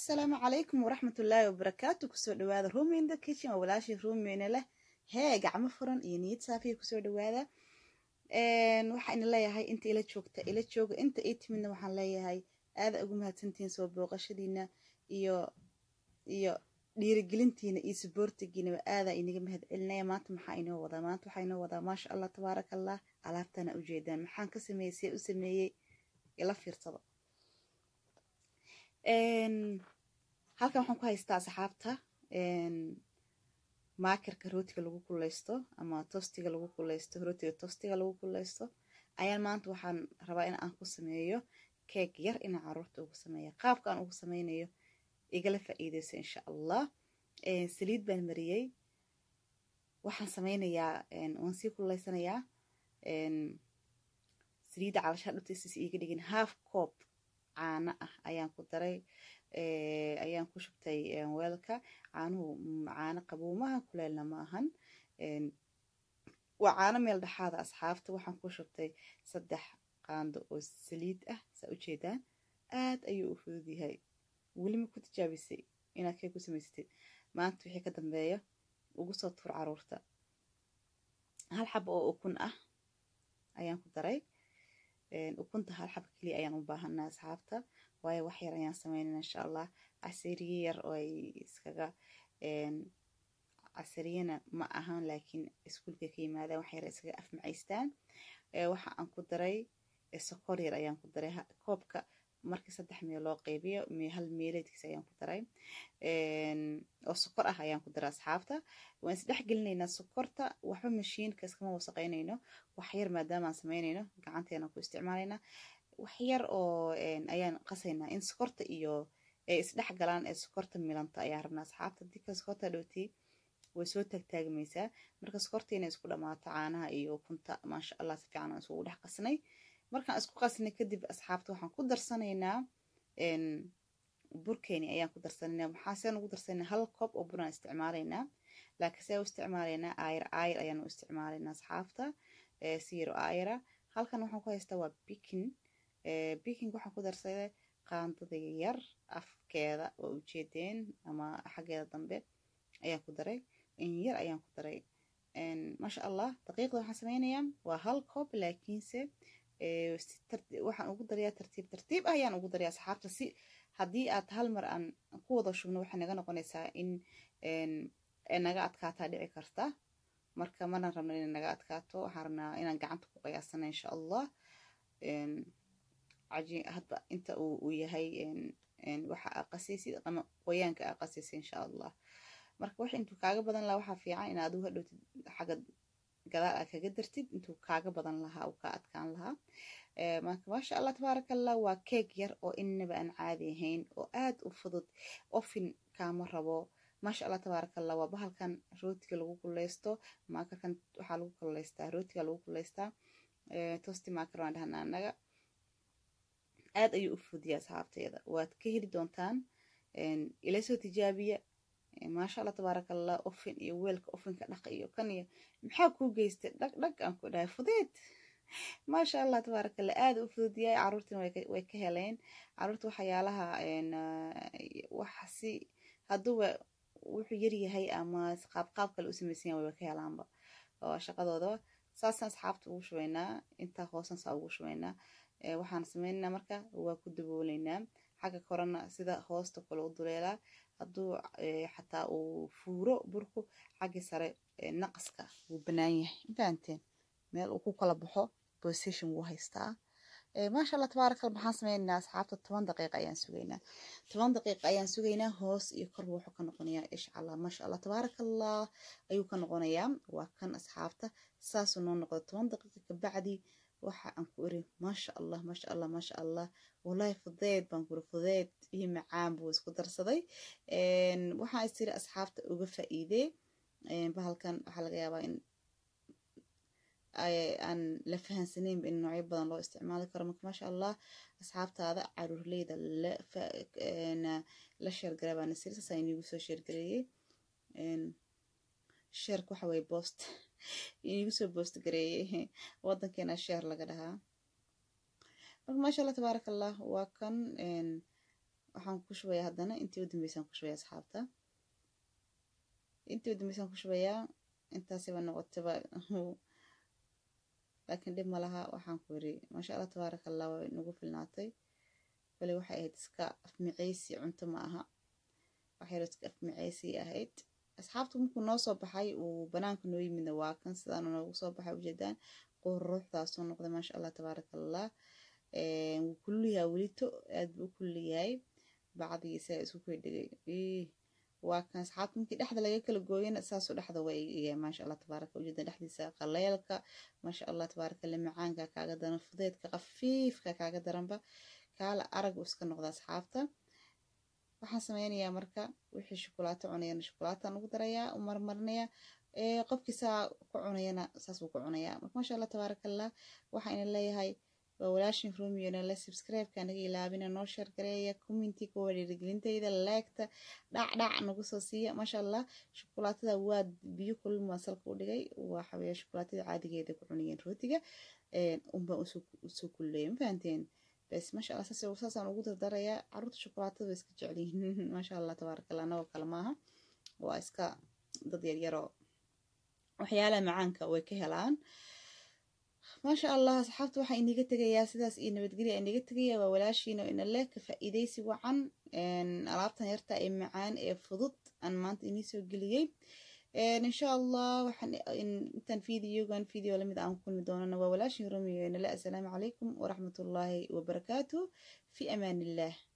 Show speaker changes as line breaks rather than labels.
السلام عليكم ورحمة الله وبركاته. كسر دواذا رومي in the kitchen وولاشي رومي له هاي قاعد مفرن ينيت صافي كسر دواذا وحين الله هاي أنت إلى تشوك أنت إيت من وحن الله هاي هذا أقومها تنتين سو بوقشدينا iyo dhiirigelintiina iyo supportigiina aada inaga mahadcelinaya maanta maxaa inoo wadaa maasha Allah tabaarakallah alaabtana u jeedaan maxaan ka sameeyay ila fiirsado halkan waxaan ku haystaa asxaabta maakarka rootiga lagu kuleysto ama toastiga lagu kuleysto rootiga toastiga lagu kuleysto ayaan maanta waxaan rabaa in aan ku sameeyo cake yar in caruurta ugu sameeyo qaabka aan ugu sameynayo igala faa'iideyso insha Allah saliid baan mariyay waxaan sameynayaa waan sii kuleysanayaa saliid calasha dhultiisa iga dhigin half cup caano ah ayaan ku daray ayaan ku shubtay weelka caano qabuumaha kuleelna ma ahan waa caano meel dhaxaada asxaabta waxaan ku shubtay 3 qaando oo saliid ah saa u jeedaan aad ayuu u fudud yahay weli ma ku tijaabisay inaad kay ku samaysatid maanta wixii ka dambeeyo ugu soo tuur caruurta hal xabo oo ukun ah ayaan ku daray ukunta hal xabo kaliya ayaan u baahanaa asxaabta waayo wax yar ayaan sameynaa insha Allah casriye yar oo ay iskaga casriyana ma ahan laakiin iskuulka ka yimaada wax yar iskaga af macaystaan waxa aan ku daray sokor yar ayaan ku daray koobka markii 3 meel loo qaybiyo hal meeleedkiisa ayaan ku daray oo sokor ah ayaan ku daray asxaabta waan isdhex gelinaynaa sokorta waxba mashiinka iskama wasaqeynayno wax yar maadaama aan sameynayno gacanteena ku isticmaalayna wax yar oo ayaan qasaynaa in sokorta iyo ay isdhex galaan ee sokorta milanta ayaa rabnaa asxaabta dika sokorta dhowti way soo taagtaagmaysaa marka sokortiina isku dhamaato caanaha iyo ukunta maasha Allah si fiican aan isugu dhex qasnay markaan isku qasnay kadib asxaabta waxaan ku darsanaynaa burkeeni ayaan ku darsanaynaa waxaan ugu darsanaynaa hal koob oo bur aan isticmaalaynaa laakiin see u isticmaalaynaa ayr ayaan u isticmaalaynaa asxaabta siiro ayra halkan waxaan ku haystaa waa baking waxaan ku darsaday qaandada yar afkeeda oo ujeedeen ama xaggeeda dambe ayaan ku daray in yar ayaan ku daray maasha Allah daqiiqda waxaan sameynayaa waa hal koob laakiinse waxaan ugu darayaa tartiib ayaan ugu darayaa asxaabta si haddii aad hal mar aan ku wada shubno waxay naga noqonaysaa in naga adkaataa dhici karta marka mana rabno in naga adkaato waxaan rabnaa inaan gacanta ku qiyaasano insha Allah cajiin hadda inta uu yahay waxa aqasaysid ama qoyaanka aqasaysid insha Allah marka wax intuu kaaga badan lahaa waxa fiican in aad u hadhowtid xaga gadaal aad kaga dartid intuu kaaga badan lahaa oo ka adkaan lahaa marka maasha Allah tabaarakallah waa cake yar oo inaba aan caadi ahayn oo aad u fudud ofin kaama rabo maasha Allah tabaarakallah waa bahalkan rootiga lagu kuleysto maakarkan waxa lagu kuleystaa rootiga lagu kuleystaa toasti maakar waan dhahnaa anaga aad ayuu u fudud yahay asxaabteeda waad ka heli doontaan ila soo tijaabiya maasha Allah tabaarakallah ofin iyo weelka ofinka dhaq iyo kan iyo maxaa ku geystay dhag aan ku dhahay fudeed maasha Allah tabaarakallah aad u fudud yahay caruurtina way ka heleen caruurta waxyaalaha waxa si hadduu wuxuu yar yahay ama qaab kale u sameeysan way ka helaanba oo shaqadooda saasan asxaabta ugu shubaynaa inta hoosan saa ugu shubaynaa waxaan sameynaa marka waa ku dabooleynaa xagga korona sida hoosta kale u duleelaa hadduu xataa uu fuuro burku xagga sare naqaska wuu banaan yahay intaanteen meel uu ku kala baxo position wuu haystaa maasha Allah tabaarakallah maxaan sameynaa asxaabta 10 daqiiqo ayaan sugaynaa hoos iyo kor wuxuu ka noqonayaa insha Allah maasha Allah tabaarakallah ayuu ka noqonayaa waa kan asxaabta saas uu noqdo 10 daqiiqo ka bacdi waxa aan ku iri maasha Allah wallahi fudeed baan ku fudeed iyo macaan buu isku darsaday waxaan isiri asxaabta uga faa'iiday bahalkan waxa laga yaabaa in aan la fahansaneyn in noocyo badan loo isticmaali karo marka maasha Allah asxaabtaada caruurleyda la share gareebaan sirta sayni ugu soo share gareeyay share waxa way post igu soo post gareeyay wadankeena share laga dhahaa ما شاء الله تبارك الله وكان waxaan ku shubayaa haddana intii u dambeysaan ku shubayaa asxaabta intii u dambeysaan ku shubayaa intaasiba noqotaba laakiin dhib ma laha waxaan ku yiri maasha Allah tabaaraka Allah way nagu filnaatay wali waxay ahayd iska afmiceysi cunto ma aha waxay iska afmiceysi ahayd asxaabtu markuu noo soo baxay uu banaanka noo yimidna waa kan sidaan noogu soo baxay ujeedaan quruxdaas oo noqday maasha Allah tabaaraka Allah wuu kulliyaa welito aad buu kulliyahay bacdiisa isku dhigay waa kan asxaabtu markii dhexda laga kala gooyana saasoo dhexda way iga maasha Allah tabaaraka ujeedaan dhexdiisa qaleelka maasha Allah tabaaraka la macaanka kaaga daran fudeedka qafiifka kaaga daranba kala arag iska noqda asxaabta waxaan sameynayaa marka wixii shukulaato cunayna shukulaataan ugu darayaa u marmarnaya qofkiisa ku cunayna saas uu ku cunayaa marka maasha Allah tabaaraka Allah waxaan leeyahay walaashin Romeo la subscribe ka naga ilaabina noo share gareeya commenti ku wariirgelintayda like-ta dhac nagu soo siiya maasha Allah shukulaatada waa biyo kulul masalka u dhigay waxa weeye shukulaatada caadigeeda ku cunayeen rootiga umba usoo kulleeyay fahanteen bas maasha Allah saasaan ugu dardarayaa caruurta shukulaatada way iska jecel yihiin maasha Allah tabaaraka Allah noo kala maaha waa iska dad yar yar oo waxyaalaha macaanka way ka helaan maasha Allah asxaabtu waxa inaga tagayaa sidaas iyo nabadgelyo inaga tagayaa waa walaashiina in la ka faa'iideysi wacan alaabtan yarta ee macaan ee fudud aan maanta inii soo geliyay insha Allah waxaan intan video lamid aan ku kulmi doonana waa walaashin Romeo in la assalaamu calaykum wa rahmatullahi wa barakaatuh fi amaan illah